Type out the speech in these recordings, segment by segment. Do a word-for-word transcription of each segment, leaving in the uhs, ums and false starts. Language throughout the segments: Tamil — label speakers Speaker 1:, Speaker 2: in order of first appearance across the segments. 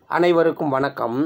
Speaker 1: அனைவருக்கும் வணக்கம்.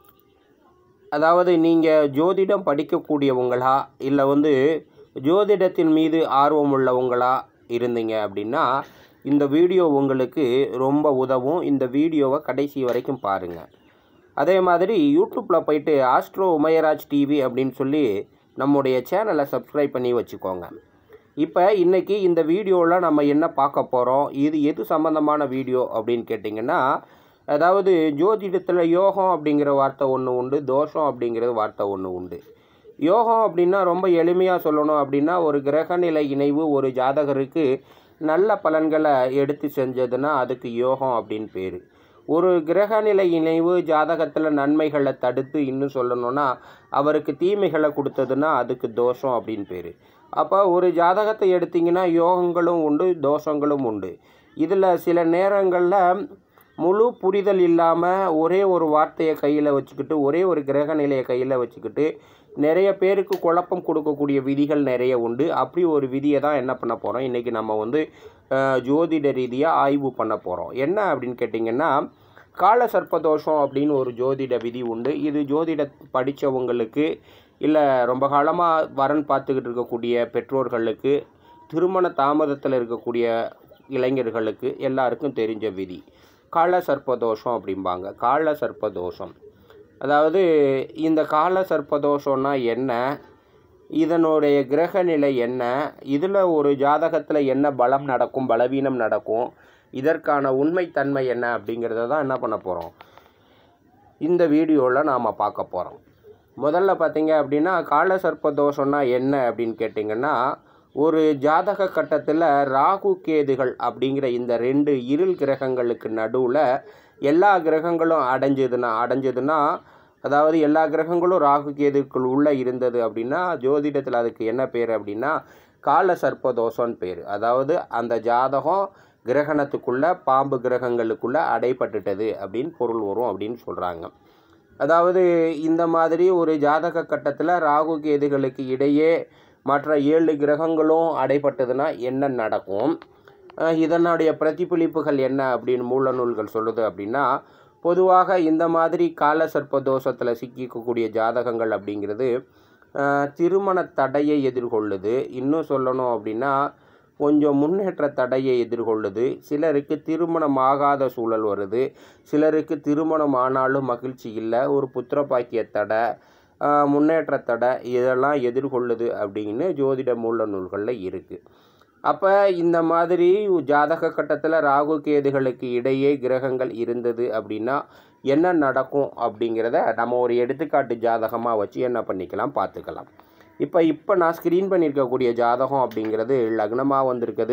Speaker 1: அதாவது நீங்கள் ஜோதிடம் படிக்கக்கூடியவங்களா இல்லை வந்து ஜோதிடத்தின் மீது ஆர்வம் உள்ளவங்களா இருந்தீங்க அப்படின்னா இந்த வீடியோ உங்களுக்கு ரொம்ப உதவும். இந்த வீடியோவை கடைசி வரைக்கும் பாருங்கள். அதே மாதிரி யூடியூப்பில் போயிட்டு ஆஸ்ட்ரோ உமையராஜ் டிவி அப்படின்னு சொல்லி நம்முடைய சேனலை சப்ஸ்கிரைப் பண்ணி வச்சுக்கோங்க. இப்போ இன்றைக்கி இந்த வீடியோவில் நம்ம என்ன பார்க்க போகிறோம், இது எது சம்மந்தமான வீடியோ அப்படின்னு கேட்டிங்கன்னா, அதாவது ஜோதிடத்தில் யோகம் அப்படிங்கிற வார்த்தை ஒன்று உண்டு, தோஷம் அப்படிங்கிறது வார்த்தை ஒன்று உண்டு. யோகம் அப்படின்னா ரொம்ப எளிமையாக சொல்லணும் அப்படின்னா, ஒரு கிரகநிலை இணைவு ஒரு ஜாதகருக்கு நல்ல பலன்களை எடுத்து செஞ்சதுன்னா அதுக்கு யோகம் அப்படின்னு பேர். ஒரு கிரகநிலை இணைவு ஜாதகத்தில் நன்மைகளை தடுத்து இன்னும் சொல்லணும்னா அவருக்கு தீமைகளை கொடுத்ததுன்னா அதுக்கு தோஷம் அப்படின்னு பேர். அப்போ ஒரு ஜாதகத்தை எடுத்திங்கன்னா யோகங்களும் உண்டு, தோஷங்களும் உண்டு. இதில் சில நேரங்களில் முழு புரிதல் இல்லாமல் ஒரே ஒரு வார்த்தையை கையில் வச்சுக்கிட்டு ஒரே ஒரு கிரக நிலையை கையில் வச்சுக்கிட்டு நிறைய பேருக்கு குழப்பம் கொடுக்கக்கூடிய விதிகள் நிறைய உண்டு. அப்படி ஒரு விதியை தான் என்ன பண்ண போகிறோம், இன்றைக்கி நம்ம வந்து ஜோதிட ரீதியாக ஆய்வு பண்ண போகிறோம். என்ன அப்படின்னு கேட்டிங்கன்னா, கால சர்ப்பதோஷம் அப்படின்னு ஒரு ஜோதிட விதி உண்டு. இது ஜோதிட படித்தவங்களுக்கு இல்லை ரொம்ப காலமாக வரன் பார்த்துக்கிட்டு இருக்கக்கூடிய பெற்றோர்களுக்கு, திருமண தாமதத்தில் இருக்கக்கூடிய இளைஞர்களுக்கு எல்லாருக்கும் தெரிஞ்ச விதி. கால சர்ப்பதோஷம் அப்படிம்பாங்க. கால சர்ப்பதோஷம் அதாவது இந்த கால சர்ப்பதோஷம்னா என்ன, இதனுடைய கிரக நிலை என்ன, இதில் ஒரு ஜாதகத்தில் என்ன பலம் நடக்கும், பலவீனம் நடக்கும், இதற்கான உண்மைத்தன்மை என்ன அப்படிங்கிறத தான் என்ன பண்ண போகிறோம் இந்த வீடியோவில் நாம் பார்க்க போகிறோம். முதல்ல பார்த்தீங்க அப்படின்னா, கால சர்ப்பதோஷம்னா என்ன அப்படின்னு கேட்டிங்கன்னா, ஒரு ஜாதக கட்டத்தில் ராகு கேதுகள் அப்படிங்கிற இந்த ரெண்டு இருள் கிரகங்களுக்கு நடுவில் எல்லா கிரகங்களும் அடைஞ்சதுன்னா அடைஞ்சதுன்னா அதாவது எல்லா கிரகங்களும் ராகு கேதுக்குள் உள்ளே இருந்தது அப்படின்னா ஜோதிடத்தில் அதுக்கு என்ன பேர் அப்படின்னா கால சர்ப்பதோஷம்னு பேர். அதாவது அந்த ஜாதகம் கிரகணத்துக்குள்ளே பாம்பு கிரகங்களுக்குள்ளே அடைப்பட்டுட்டது அப்படின்னு பொருள் வரும் அப்படின்னு சொல்கிறாங்க. அதாவது இந்த மாதிரி ஒரு ஜாதக கட்டத்தில் ராகு கேதுகளுக்கு இடையே மற்ற ஏழு கிரகங்களும் அடைப்பட்டதுன்னா என்ன நடக்கும், இதனுடைய பிரதிபலிப்புகள் என்ன அப்படின்னு மூல நூல்கள் சொல்லுது அப்படின்னா, பொதுவாக இந்த மாதிரி கால சர்ப்பதோஷத்தில் சிக்கிக்கக்கூடிய ஜாதகங்கள் அப்படிங்கிறது திருமண தடையை எதிர்கொள்ளுது. இன்னும் சொல்லணும் அப்படின்னா கொஞ்சம் முன்னேற்ற தடையை எதிர்கொள்ளுது. சிலருக்கு திருமணம் ஆகாத சூழல் வருது, சிலருக்கு திருமணம் ஆனாலும் மகிழ்ச்சி இல்லை, ஒரு புத்திர பாக்கிய தடை, முன்னேற்ற தடை, இதெல்லாம் எதிர்கொள்ளுது அப்படின்னு ஜோதிட மூல நூல்களில் இருக்குது. அப்போ இந்த மாதிரி ஜாதக கட்டத்தில் ராகு கேதுகளுக்கு இடையே கிரகங்கள் இருந்தது அப்படின்னா என்ன நடக்கும் அப்படிங்கிறத நம்ம ஒரு எடுத்துக்காட்டு ஜாதகமாக வச்சு என்ன பண்ணிக்கலாம் பார்த்துக்கலாம். இப்போ இப்போ நான் ஸ்க்ரீன் பண்ணியிருக்கக்கூடிய ஜாதகம் அப்படிங்கிறது லக்னமாக வந்திருக்குது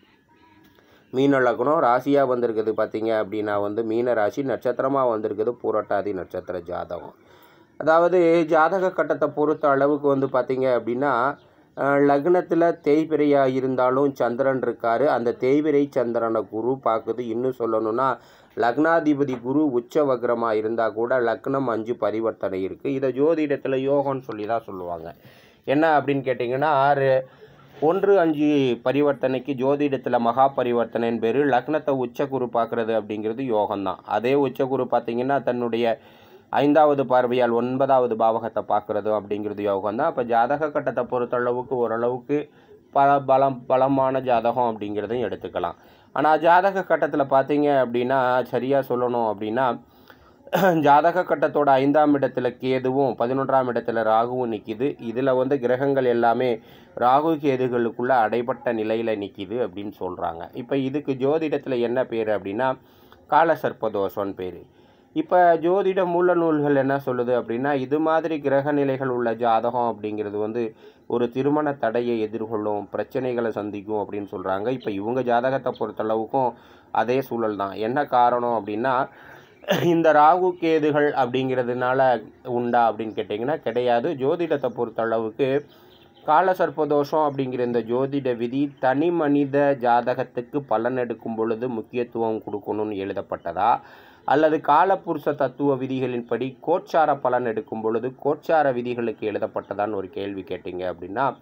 Speaker 1: மீன லக்னம், ராசியாக வந்திருக்குது பார்த்திங்க அப்படின்னா வந்து மீன ராசி, நட்சத்திரமாக வந்திருக்குது பூரட்டாதி நட்சத்திர ஜாதகம். அதாவது ஜாதக கட்டத்தை பொறுத்த அளவுக்கு வந்து பார்த்திங்க அப்படின்னா லக்னத்தில் தேய்பிரையாக இருந்தாலும் சந்திரன் இருக்கார். அந்த தேய்பிரை சந்திரனை குரு பார்க்குது. இன்னும் சொல்லணும்னா லக்னாதிபதி குரு உச்ச வக்ரமாக இருந்தால் கூட லக்னம் அஞ்சு பரிவர்த்தனை இருக்குது. இதை ஜோதிடத்தில் யோகம்னு சொல்லி தான் சொல்லுவாங்க. என்ன அப்படின்னு கேட்டிங்கன்னா, ஆறு ஒன்று அஞ்சு பரிவர்த்தனைக்கு ஜோதிடத்தில் மகா பரிவர்த்தனைன்னு பேர். லக்னத்தை உச்சகுரு பார்க்குறது அப்படிங்கிறது யோகம்தான். அதே உச்சகுரு பார்த்திங்கன்னா தன்னுடைய ஐந்தாவது பார்வையால் ஒன்பதாவது பாவகத்தை பார்க்குறது அப்படிங்கிறது யோகம் தான். அப்போ ஜாதக கட்டத்தை பொறுத்தளவுக்கு ஓரளவுக்கு பல பலம் பலமான ஜாதகம் அப்படிங்கிறதையும் எடுத்துக்கலாம். ஆனால் ஜாதக கட்டத்தில் பார்த்தீங்க அப்படின்னா சரியாக சொல்லணும் அப்படின்னா ஜாதக கட்டத்தோட ஐந்தாம் இடத்துல கேதுவும் பதினொன்றாம் இடத்துல ராகுவும் நிற்கிது. இதில் வந்து கிரகங்கள் எல்லாமே ராகு கேதுகளுக்குள்ளே அடைபட்ட நிலையில் நிற்கிது அப்படின்னு சொல்கிறாங்க. இப்போ இதுக்கு ஜோதிடத்தில் என்ன பேர் அப்படின்னா கால சர்ப்பதோஷம்னு பேர். இப்போ ஜோதிட மூல நூல்கள் என்ன சொல்லுது அப்படின்னா, இது மாதிரி கிரக நிலைகள் உள்ள ஜாதகம் அப்படிங்கிறது வந்து ஒரு திருமண தடையை எதிர்கொள்ளும், பிரச்சனைகளை சந்திக்கும் அப்படின்னு சொல்கிறாங்க. இப்போ இவங்க ஜாதகத்தை பொறுத்தளவுக்கும் அதே சூழல் தான். என்ன காரணம் அப்படின்னா, இந்த ராகு கேதுகள் அப்படிங்கிறதுனால உண்டா அப்படின்னு கேட்டிங்கன்னா கிடையாது. ஜோதிடத்தை பொறுத்தளவுக்கு கால சர்ப்பதோஷம் அப்படிங்கிற இந்த ஜோதிட விதி தனி மனித ஜாதகத்துக்கு பலன் எடுக்கும் பொழுது முக்கியத்துவம் கொடுக்கணும்னு எழுதப்பட்டதா, அல்லது காலப்புருஷ தத்துவ விதிகளின்படி கோச்சார பலன் எடுக்கும் பொழுது கோச்சார விதிகளுக்கு எழுதப்பட்டதான்னு ஒரு கேள்வி கேட்டிங்க அப்படின்னா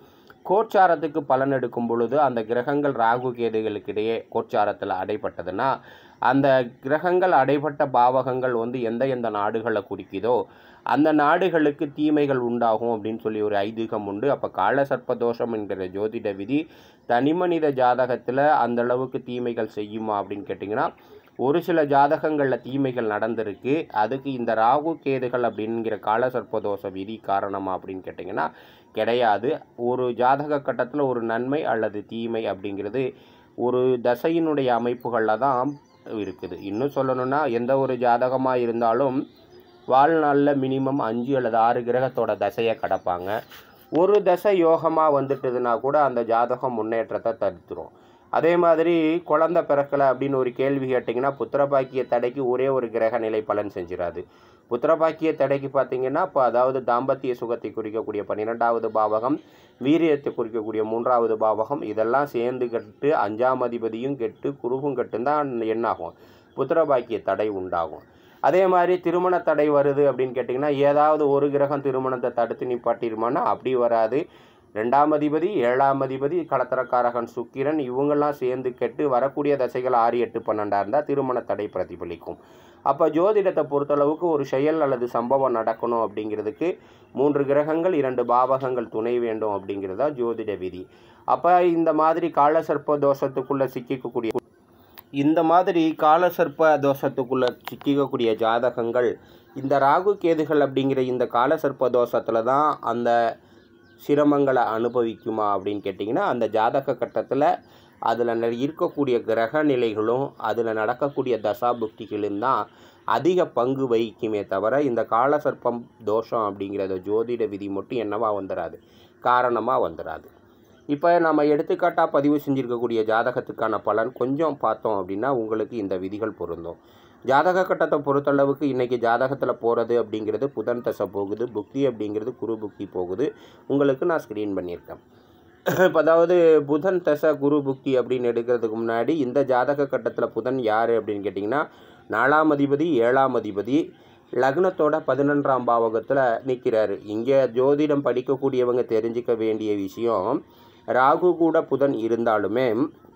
Speaker 1: கோச்சாரத்துக்கு பலன் எடுக்கும் பொழுது அந்த கிரகங்கள் ராகு கேதுகளுக்கு இடையே கோச்சாரத்தில் அடைப்பட்டதுன்னா அந்த கிரகங்கள் அடைப்பட்ட பாவகங்கள் வந்து எந்த எந்த நாடுகளை குறிக்குதோ அந்த நாடுகளுக்கு தீமைகள் உண்டாகும் அப்படின்னு சொல்லி ஒரு ஐதீகம் உண்டு. அப்போ கால சர்ப்ப தோஷம் என்கிற ஜோதிட விதி தனிமனித ஜாதகத்தில் அந்த அளவுக்கு தீமைகள் செய்யுமா அப்படின்னு கேட்டிங்கன்னா ஒரு சில ஜாதகங்களில் தீமைகள் நடந்திருக்கு. அதுக்கு இந்த ராகு கேதுகள் அப்படிங்கிற கால சர்ப்பதோஷ விதி காரணமா அப்படின்னு கேட்டிங்கன்னா கிடையாது. ஒரு ஜாதக கட்டத்தில் ஒரு நன்மை அல்லது தீமை அப்படிங்கிறது ஒரு தசையினுடைய அமைப்புகளில் தான் இருக்குது. இன்னும் சொல்லணும்னா எந்த ஒரு ஜாதகமாக இருந்தாலும் வாழ்நாளில் மினிமம் அஞ்சு அல்லது ஆறு கிரகத்தோட தசையை கடப்பாங்க. ஒரு தசை யோகமாக வந்துட்டுதுன்னா கூட அந்த ஜாதகம் முன்னேற்றத்தை தடுத்துரும். அதே மாதிரி குழந்தை பிறக்கலை அப்படின்னு ஒரு கேள்வி கேட்டிங்கன்னா புத்திரபாக்கிய தடைக்கு ஒரே ஒரு கிரக நிலை பலன் செஞ்சிடாது. புத்திரபாக்கிய தடைக்கு பார்த்திங்கன்னா இப்போ அதாவது தாம்பத்திய சுகத்தை குறிக்கக்கூடிய பன்னிரெண்டாவது பாவகம், வீரியத்தை குறிக்கக்கூடிய மூன்றாவது பாவகம் இதெல்லாம் சேர்ந்து கெட்டு அஞ்சாம் அதிபதியும் கெட்டு குருவும் கெட்டு தான் என்னாகும், புத்திரபாக்கிய தடை உண்டாகும். அதே மாதிரி திருமண தடை வருது அப்படின்னு கேட்டிங்கன்னா ஏதாவது ஒரு கிரகம் திருமணத்தை தடுத்து நிப்பாட்டிருமானா அப்படி வராது. ரெண்டாம் அதிபதி, ஏழாம் அதிபதி, களத்திரக்காரகன் சுக்கிரன் இவங்கெல்லாம் சேர்ந்து கெட்டு வரக்கூடிய தசைகள் ஆறு எட்டு பன்னெண்டாக இருந்தால் திருமண தடை பிரதிபலிக்கும். அப்போ ஜோதிடத்தை பொறுத்தளவுக்கு ஒரு செயல் அல்லது சம்பவம் நடக்கணும் அப்படிங்கிறதுக்கு மூன்று கிரகங்கள் இரண்டு பாவகங்கள் துணை வேண்டும் அப்படிங்கிறதா ஜோதிட விதி. அப்போ இந்த மாதிரி கால சர்ப்ப தோஷத்துக்குள்ளே சிக்கிக்கக்கூடிய இந்த மாதிரி கால சர்ப்ப தோஷத்துக்குள்ளே சிக்கிக்கக்கூடிய ஜாதகங்கள் இந்த ராகு கேதுகள் அப்படிங்கிற இந்த கால சர்ப்ப தோஷத்தில் தான் அந்த சிரமங்களை அனுபவிக்குமா அப்படின்னு கேட்டிங்கன்னா அந்த ஜாதக கட்டத்தில் அதில் இருக்கக்கூடிய கிரக நிலைகளும் அதில் நடக்கக்கூடிய தசாபுக்திகளும் தான் அதிக பங்கு வகிக்குமே தவிர இந்த கால சர்ப்பம் தோஷம் அப்படிங்கிறத ஜோதிட விதி மட்டும் என்னவா வந்துடாது, காரணமாக வந்துடாது. இப்போ நம்ம எடுத்துக்காட்டாக பதிவு செஞ்சுருக்கக்கூடிய ஜாதகத்துக்கான பலன் கொஞ்சம் பார்த்தோம் அப்படின்னா உங்களுக்கு இந்த விதிகள் பொருந்தும். ஜாதக கட்டத்தை பொறுத்தளவுக்கு இன்றைக்கி ஜாதகத்தில் போகிறது அப்படிங்கிறது புதன் தசை போகுது, புக்தி அப்படிங்கிறது குரு புக்தி போகுது. உங்களுக்கு நான் ஸ்க்ரீன் பண்ணியிருக்கேன். இப்போ அதாவது புதன் தசை குரு புக்தி அப்படின்னு எடுக்கிறதுக்கு முன்னாடி இந்த ஜாதக கட்டத்தில் புதன் யார் அப்படின்னு கேட்டிங்கன்னா நாலாம் அதிபதி, ஏழாம் அதிபதி, லக்னத்தோட பதினொன்றாம் பாவகத்தில் நிற்கிறாரு. இங்கே ஜோதிடம் படிக்கக்கூடியவங்க தெரிஞ்சிக்க வேண்டிய விஷயம், ராகு கூட புதன் இருந்தாலுமே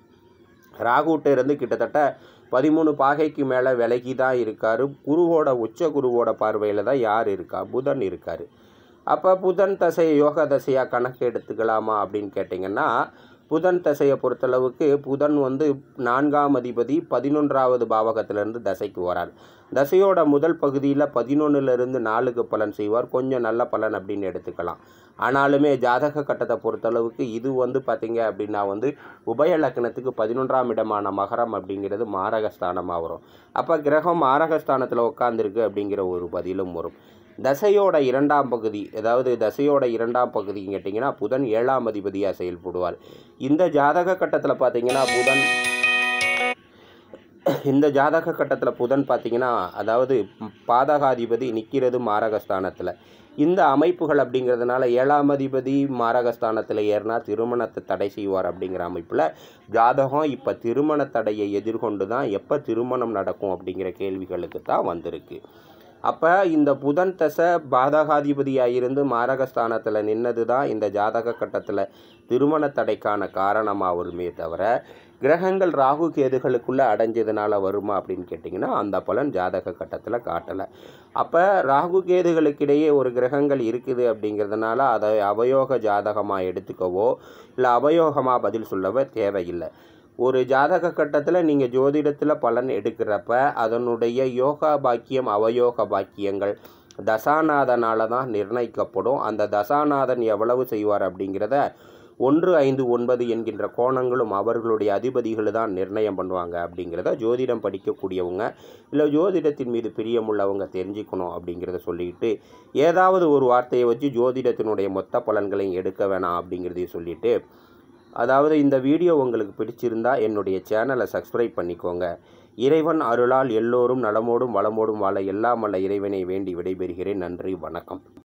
Speaker 1: ராகுகிட்ட இருந்து கிட்டத்தட்ட பதிமூணு பாகைக்கு மேலே விலகி தான் இருக்கார். குருவோட உச்ச குருவோட பார்வையில் தான் யார் இருக்கா, புதன் இருக்கார். அப்போ புதன் தசை யோக தசையாக கணக்கு எடுத்துக்கலாமா அப்படின்னு கேட்டிங்கன்னா புதன் தசையை பொறுத்தளவுக்கு புதன் வந்து நான்காம் அதிபதி பதினொன்றாவது பாவகத்திலேருந்து தசைக்கு வரார். தசையோட முதல் பகுதியில் பதினொன்றுலேருந்து நாலுக்கு பலன் செய்வார், கொஞ்சம் நல்ல பலன் அப்படின்னு எடுத்துக்கலாம். ஆனாலுமே ஜாதக கட்டத்தை பொறுத்தளவுக்கு இது வந்து பார்த்திங்க அப்படின்னா வந்து உபய லக்னத்துக்கு பதினொன்றாம் இடமான மகரம் அப்படிங்கிறது மாரகஸ்தானமாக வரும். அப்போ கிரகம் மாரகஸ்தானத்தில் உட்காந்துருக்கு அப்படிங்கிற ஒரு பதிலும் வரும். தசையோட இரண்டாம் பகுதி, அதாவது தசையோட இரண்டாம் பகுதின்னு கேட்டிங்கன்னா புதன் ஏழாம் அதிபதியாக செயல்படுவார். இந்த ஜாதக கட்டத்தில் பார்த்திங்கன்னா புதன் இந்த ஜாதக கட்டத்தில் புதன் பார்த்திங்கன்னா அதாவது பாதகாதிபதி நிற்கிறது மாரகஸ்தானத்தில். இந்த அமைப்புகள் அப்படிங்கிறதுனால ஏழாம் அதிபதி மாரகஸ்தானத்தில் ஏறினா திருமணத்தை தடை செய்வார் அப்படிங்கிற அமைப்பில் ஜாதகம் இப்போ திருமண தடையை எதிர்கொண்டு தான் எப்போ திருமணம் நடக்கும் அப்படிங்கிற கேள்விகளுக்கு தான் வந்திருக்கு. அப்போ இந்த புதன் தசை பாதகாதிபதியாக இருந்து மாரகஸ்தானத்தில் நின்னது தான் இந்த ஜாதக கட்டத்தில் திருமண தடைக்கான காரணமாக வருமே தவிர கிரகங்கள் ராகு கேதுகளுக்குள்ளே அடைஞ்சதுனால வருமா அப்படின்னு கேட்டிங்கன்னா அந்த பலன் ஜாதக கட்டத்தில் காட்டலை. அப்போ ராகு கேதுகளுக்கிடையே ஒரு கிரகங்கள் இருக்குது அப்படிங்கிறதுனால அதை அவயோக ஜாதகமாக எடுத்துக்கவோ இல்லை அவயோகமாக பதில் சொல்லவோ தேவையில்லை. ஒரு ஜாதக கட்டத்தில் நீங்கள் ஜோதிடத்தில் பலன் எடுக்கிறப்ப அதனுடைய யோகா பாக்கியம் அவயோக பாக்கியங்கள் தசாநாதனால் தான் நிர்ணயிக்கப்படும். அந்த தசாநாதன் எவ்வளவு செய்வார் அப்படிங்கிறத ஒன்று ஐந்து ஒன்பது என்கின்ற கோணங்களும் அவர்களுடைய அதிபதிகள் தான் நிர்ணயம் பண்ணுவாங்க அப்படிங்கிறத ஜோதிடம் படிக்கக்கூடியவங்க இல்லை ஜோதிடத்தின் மீது பிரியமுள்ளவங்க தெரிஞ்சுக்கணும் அப்படிங்கிறத சொல்லிட்டு ஏதாவது ஒரு வார்த்தையை வச்சு ஜோதிடத்தினுடைய மொத்த பலன்களையும் எடுக்க வேணாம் அப்படிங்கிறதையும் சொல்லிவிட்டு, அதாவது இந்த வீடியோ உங்களுக்கு பிடிச்சிருந்தா என்னுடைய சேனலை சப்ஸ்கிரைப் பண்ணிக்கோங்க. இறைவன் அருளால் எல்லோரும் நலமோடும் வளமோடும் வாழ எல்லாம் வல்ல இறைவனை வேண்டி விடைபெறுகிறேன். நன்றி, வணக்கம்.